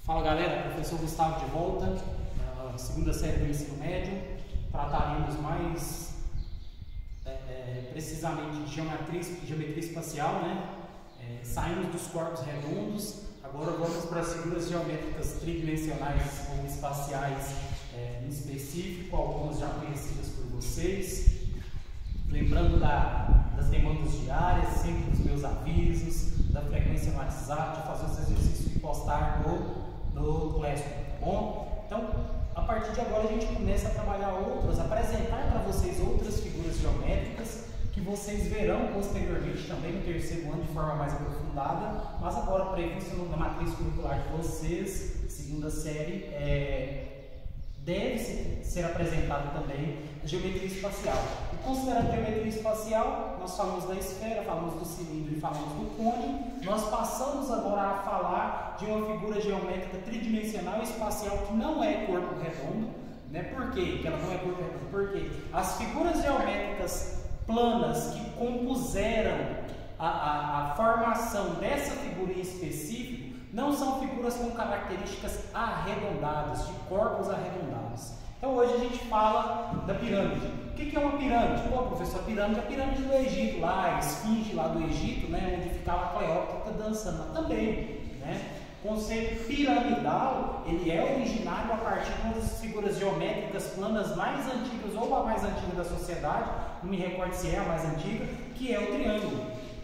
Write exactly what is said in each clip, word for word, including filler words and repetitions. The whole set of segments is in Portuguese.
Fala galera, professor Gustavo de volta, uh, segunda série do ensino médio. Trataremos mais é, é, precisamente de geometria, geometria espacial, né? É, saímos dos corpos redondos, agora vamos para as figuras geométricas tridimensionais ou espaciais é, em específico, algumas já conhecidas por vocês. Lembrando da, das demandas diárias, sempre dos meus avisos, da frequência no WhatsApp, de fazer os exercícios e postar no do Classroom, tá bom? Então, a partir de agora a gente começa a trabalhar outras, apresentar para vocês outras figuras geométricas que vocês verão posteriormente também no terceiro ano de forma mais aprofundada, mas agora previsto na matriz curricular de vocês, segunda série, é, deve ser, ser apresentado também a geometria espacial. E considerando a geometria espacial, nós falamos da esfera, falamos do cilindro e falamos do cone. Nós passamos agora a falar de uma figura geométrica tridimensional espacial que não é corpo redondo, né? Por quê que ela não é corpo redondo? Porque as figuras geométricas planas que compuseram a, a, a formação dessa figura em específico não são figuras com características arredondadas, de corpos arredondados. Então hoje a gente fala da pirâmide. O que é uma pirâmide? Pô, professor, a pirâmide é a pirâmide do Egito, lá, a esfinge lá do Egito, né, onde ficava a Cleópatra dançando lá também, né? O conceito piramidal, ele é originário a partir de uma das figuras geométricas planas mais antigas, ou a mais antiga da sociedade, não me recordo se é a mais antiga, que é o triângulo.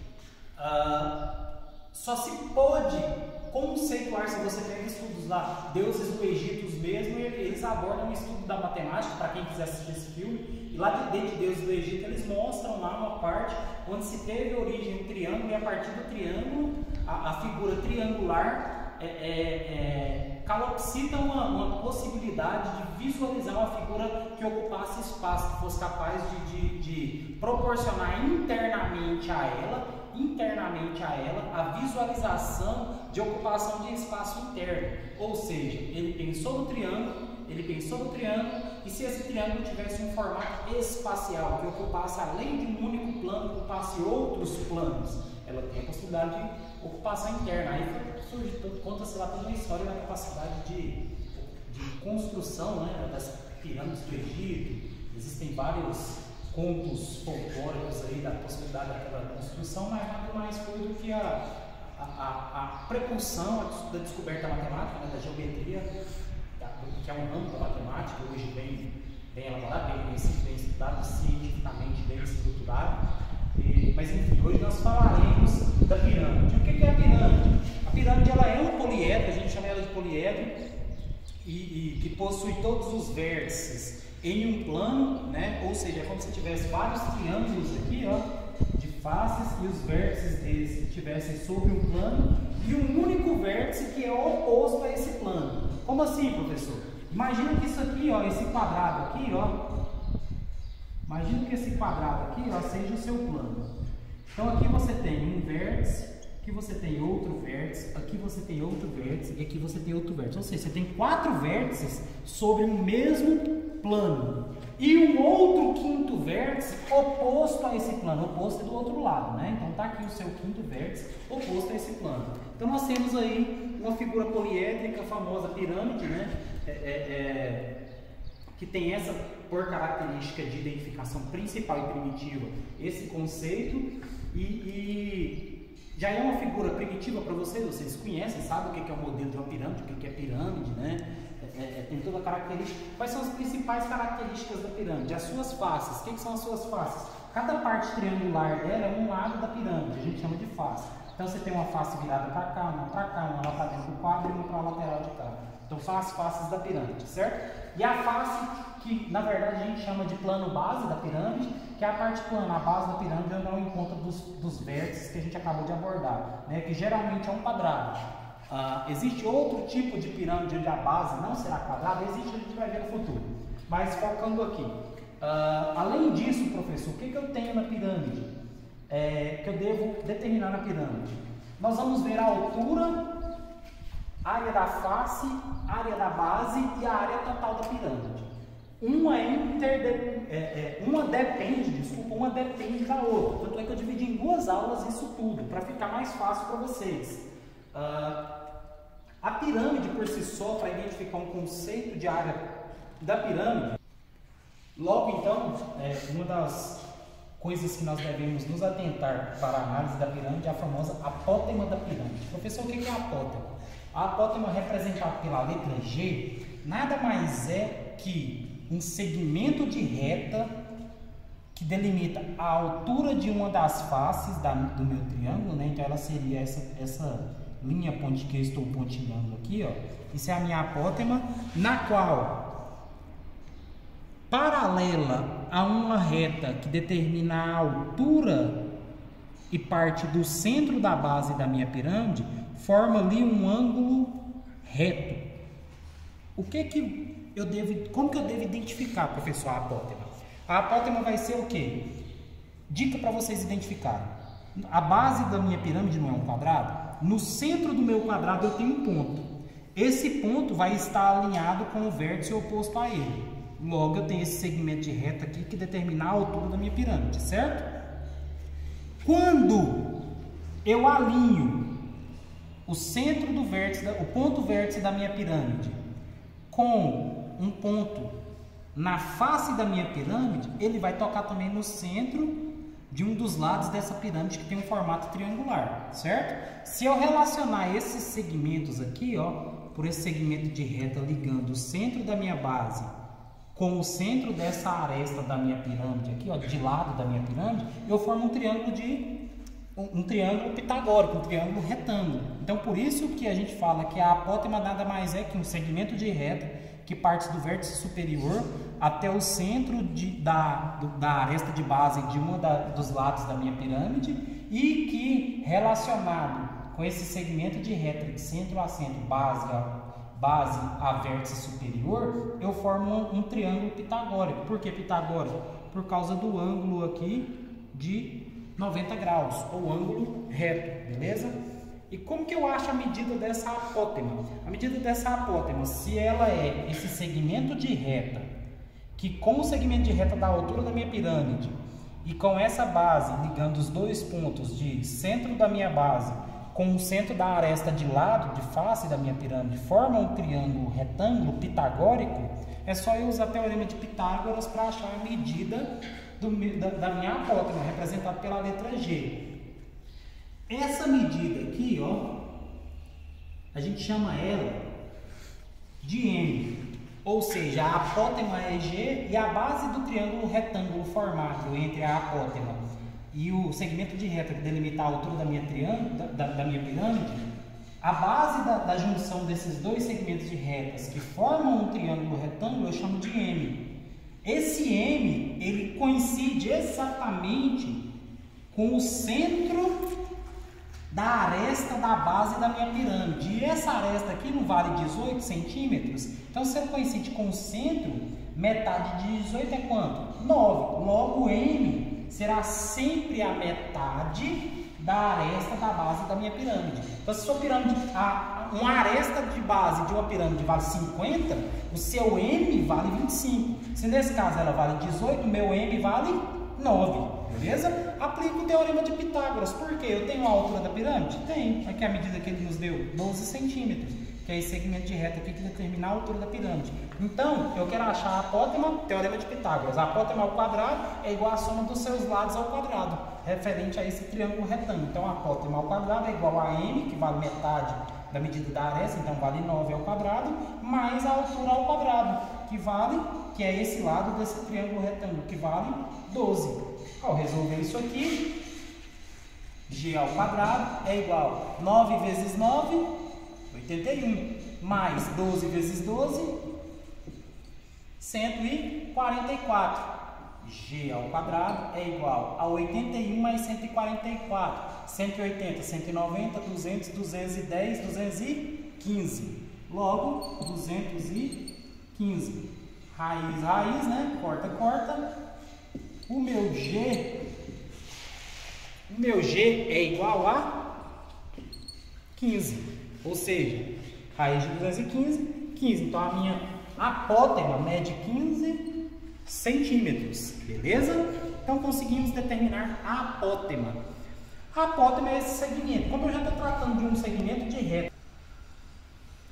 Ah, só se pode conceituar, se você pega estudos lá, deuses do Egito mesmo, eles abordam o estudo da matemática, para quem quiser assistir esse filme, e lá dentro de deuses do Egito eles mostram lá uma parte onde se teve origem um triângulo, e a partir do triângulo, a, a figura triangular é, é, é, calopsita uma, uma possibilidade de visualizar uma figura que ocupasse espaço, que fosse capaz de, de, de proporcionar internamente a ela internamente a ela a visualização de ocupação de espaço interno, ou seja, ele pensou no triângulo, ele pensou no triângulo, e se esse triângulo tivesse um formato espacial que ocupasse além de um único plano, ocupasse outros planos, ela tem a possibilidade de ocupação interna. Aí surge, conta-se lá toda uma história da capacidade de, de construção, né, das pirâmides do Egito. Existem vários contos folclóricos aí da possibilidade daquela construção, mas nada mais foi do que a, a, a, a propulsão da descoberta matemática, né, da geometria, da, que é um ramo da matemática, hoje bem, bem elaborado, bem conhecido, bem estudado, cientificamente bem estruturado. E, mas enfim, hoje nós falaremos da pirâmide. O que é a pirâmide? A pirâmide ela é um poliedro, a gente chama ela de poliedro, e, e que possui todos os vértices em um plano, né? Ou seja, é como se tivesse vários triângulos aqui, ó, de faces, e os vértices deles estivessem sobre um plano e um único vértice que é oposto a esse plano. Como assim, professor? Imagina que isso aqui, ó, esse quadrado aqui, ó, imagina que esse quadrado aqui, ó, seja o seu plano. Então aqui você tem um vértice, aqui você tem outro vértice, aqui você tem outro vértice e aqui você tem outro vértice. Ou seja, você tem quatro vértices sobre o mesmo plano e um outro quinto vértice oposto a esse plano, oposto é do outro lado, né? Então tá aqui o seu quinto vértice oposto a esse plano. Então nós temos aí uma figura poliédrica, a famosa pirâmide, né? É, é, é, que tem essa por característica de identificação principal e primitiva esse conceito, e, e já é uma figura primitiva para vocês, vocês conhecem, sabem o que é o modelo de uma pirâmide, o que é pirâmide, né? É, é, tem toda a característica. Quais são as principais características da pirâmide? As suas faces. O que, que são as suas faces? Cada parte triangular dela é um lado da pirâmide, a gente chama de face. Então você tem uma face virada para cá, uma para cá, uma lá para dentro do quadro e uma para a lateral de cá. Então são as faces da pirâmide, certo? E a face que na verdade a gente chama de plano base da pirâmide, que é a parte plana, a base da pirâmide, onde é o encontro dos, dos vértices que a gente acabou de abordar, né? Que geralmente é um quadrado. Uh, existe outro tipo de pirâmide onde a base não será quadrada, existe, a gente vai ver no futuro. Mas focando aqui, uh, além disso, professor, o que, que eu tenho na pirâmide? É, que eu devo determinar na pirâmide? Nós vamos ver a altura, área da face, área da base e a área total da pirâmide. Uma, interde... é, é, uma depende, desculpa, uma depende da outra. Tanto é que eu dividi em duas aulas isso tudo, para ficar mais fácil para vocês. Uh, A pirâmide por si só, para identificar um conceito de área da pirâmide, logo então, é, uma das coisas que nós devemos nos atentar para a análise da pirâmide é a famosa apótema da pirâmide. Professor, o que é a apótema? A apótema, representada pela letra G, nada mais é que um segmento de reta que delimita a altura de uma das faces da, do meu triângulo, né? Então ela seria essa, essa linha ponte que eu estou pontilhando aqui, ó. Isso é a minha apótema, na qual, paralela a uma reta que determina a altura e parte do centro da base da minha pirâmide, forma ali um ângulo reto. O que que eu devo, como que eu devo identificar, professor, a apótema? A apótema vai ser o quê? Dica para vocês identificarem. A base da minha pirâmide não é um quadrado? No centro do meu quadrado eu tenho um ponto. Esse ponto vai estar alinhado com o vértice oposto a ele. Logo eu tenho esse segmento de reta aqui que determina a altura da minha pirâmide, certo? Quando eu alinho o centro do vértice, o ponto vértice da minha pirâmide com um ponto na face da minha pirâmide, ele vai tocar também no centro de um dos lados dessa pirâmide que tem um formato triangular, certo? Se eu relacionar esses segmentos aqui, ó, por esse segmento de reta ligando o centro da minha base com o centro dessa aresta da minha pirâmide aqui, ó, de lado da minha pirâmide, eu formo um triângulo de um, um triângulo pitagórico, um triângulo retângulo. Então, por isso que a gente fala que a apótema nada mais é que um segmento de reta que parte do vértice superior até o centro de, da, do, da aresta de base de um dos lados da minha pirâmide e que, relacionado com esse segmento de reta de centro a centro, base a, base a vértice superior, eu formo um, um triângulo pitagórico. Por que pitagórico? Por causa do ângulo aqui de noventa graus, ou ângulo reto, beleza? E como que eu acho a medida dessa apótema? A medida dessa apótema, se ela é esse segmento de reta, que com o segmento de reta da altura da minha pirâmide, e com essa base ligando os dois pontos de centro da minha base com o centro da aresta de lado, de face da minha pirâmide, forma um triângulo retângulo pitagórico, é só eu usar o teorema de Pitágoras para achar a medida do, da, da minha apótema, representada pela letra G. Essa medida aqui, ó, a gente chama ela de M, ou seja, a apótema é G e a base do triângulo retângulo formado entre a apótema e o segmento de reta que delimita a altura da minha, triângulo, da, da minha pirâmide, a base da, da junção desses dois segmentos de retas que formam um triângulo retângulo eu chamo de M. Esse M, ele coincide exatamente com o centro da aresta da base da minha pirâmide. E essa aresta aqui não vale dezoito centímetros? Então, se ele coincide com o centro, metade de dezoito é quanto? nove. Logo, M será sempre a metade da aresta da base da minha pirâmide. Então, se sua pirâmide, a, uma aresta de base de uma pirâmide vale cinquenta, o seu M vale vinte e cinco. Se nesse caso ela vale dezoito, o meu M vale nove. Beleza? Aplico o teorema de Pitágoras. Por quê? Eu tenho a altura da pirâmide? Tenho. Aqui é a medida que ele nos deu, doze centímetros, que é esse segmento de reta aqui que determina a altura da pirâmide. Então, eu quero achar a apótema, teorema de Pitágoras. A apótema ao quadrado é igual à soma dos seus lados ao quadrado, referente a esse triângulo retângulo. Então, a apótema ao quadrado é igual a M, que vale metade da medida da aresta, então vale nove ao quadrado, mais a altura ao quadrado, que vale, que é esse lado desse triângulo retângulo, que vale doze. Ao resolver isso aqui, G ao quadrado é igual a nove vezes nove, oitenta e um, mais doze vezes doze, cento e quarenta e quatro. G ao quadrado é igual a oitenta e um mais cento e quarenta e quatro. cento e oitenta, cento e noventa, duzentos, duzentos e dez, duzentos e quinze. Logo, duzentos e quinze. Raiz, raiz, né? Corta, corta. O meu G, o meu G é igual a quinze, ou seja, raiz de duzentos e quinze, quinze. Então a minha apótema mede quinze centímetros, beleza? Então conseguimos determinar a apótema. A apótema é esse segmento. Como eu já estou tratando de um segmento de reta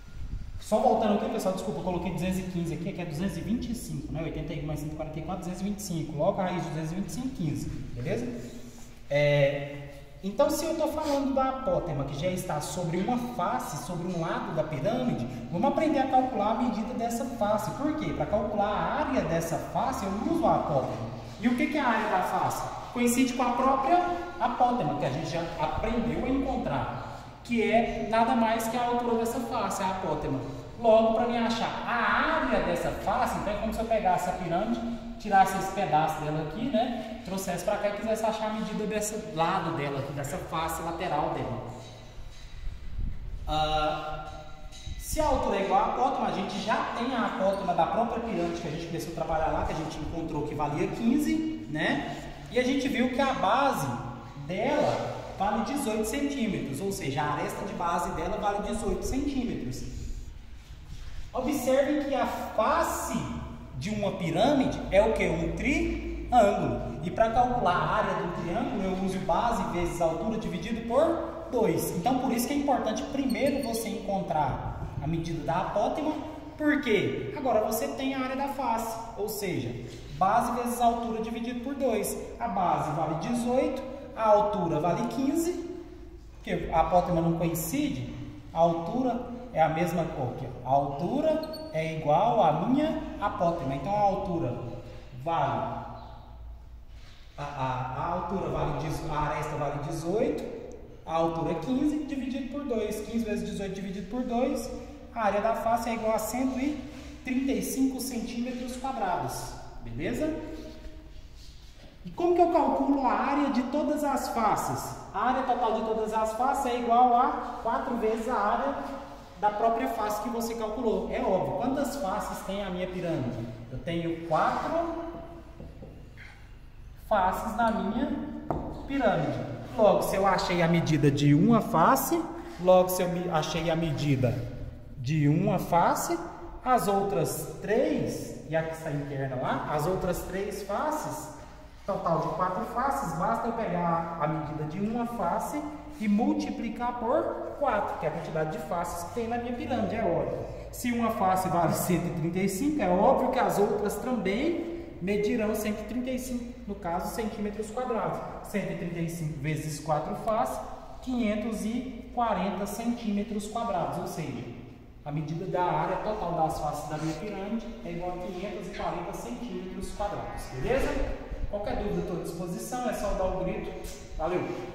Só voltando aqui, pessoal, desculpa, eu coloquei duzentos e quinze aqui, que é duzentos e vinte e cinco, né? oitenta e um mais cento e quarenta e quatro, duzentos e vinte e cinco. Logo a raiz de duzentos e vinte e cinco, quinze, beleza? É, então, se eu estou falando da apótema, que já está sobre uma face, sobre um lado da pirâmide, vamos aprender a calcular a medida dessa face. Por quê? Para calcular a área dessa face, eu uso a apótema. E o que, que é a área da face? Coincide com a própria apótema, que a gente já aprendeu a encontrar, que é nada mais que a altura dessa face, a apótema. Logo, para mim achar a área dessa face, então é como se eu pegasse a pirâmide, tirasse esse pedaço dela aqui, né, trouxesse para cá e quisesse achar a medida desse lado dela, aqui, dessa face lateral dela. Ah, se a altura é igual à apótema, a gente já tem a apótema da própria pirâmide que a gente começou a trabalhar lá, que a gente encontrou que valia quinze, né, e a gente viu que a base dela vale dezoito centímetros, ou seja, a aresta de base dela vale dezoito centímetros. Observem que a face de uma pirâmide é o que? Um triângulo. E para calcular a área do triângulo, eu uso base vezes altura dividido por dois. Então, por isso que é importante primeiro você encontrar a medida da apótema, porque agora você tem a área da face, ou seja, base vezes altura dividido por dois. A base vale dezoito, a altura vale quinze, porque a apótema não coincide, a altura é a mesma coisa. A altura é igual à minha apótema. Então a altura vale a, a, a altura vale a aresta vale dezoito, a altura é quinze dividido por dois. quinze vezes dezoito dividido por dois, a área da face é igual a cento e trinta e cinco centímetros quadrados. Beleza? E como que eu calculo a área de todas as faces? A área total de todas as faces é igual a quatro vezes a área da própria face que você calculou. É óbvio. Quantas faces tem a minha pirâmide? Eu tenho quatro faces na minha pirâmide. Logo, se eu achei a medida de uma face, logo se eu achei a medida de uma face, as outras três, e aqui está interna lá, as outras três faces, total de quatro faces, basta eu pegar a medida de uma face e multiplicar por quatro, que é a quantidade de faces que tem na minha pirâmide, é óbvio. Se uma face vale cento e trinta e cinco, é óbvio que as outras também medirão cento e trinta e cinco, no caso, centímetros quadrados. cento e trinta e cinco vezes quatro faces, quinhentos e quarenta centímetros quadrados, ou seja, a medida da área total das faces da minha pirâmide é igual a quinhentos e quarenta centímetros quadrados, beleza? Qualquer dúvida, estou à disposição, é só dar o grito. Valeu!